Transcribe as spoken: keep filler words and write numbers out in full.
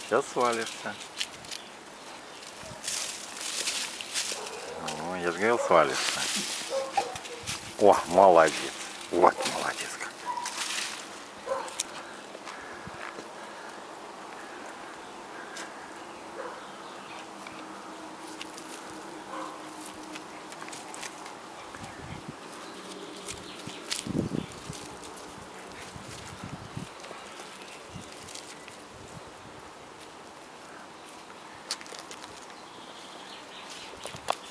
Сейчас свалишься. О, я же говорил, свалишься. О, молодец. Вот молодец.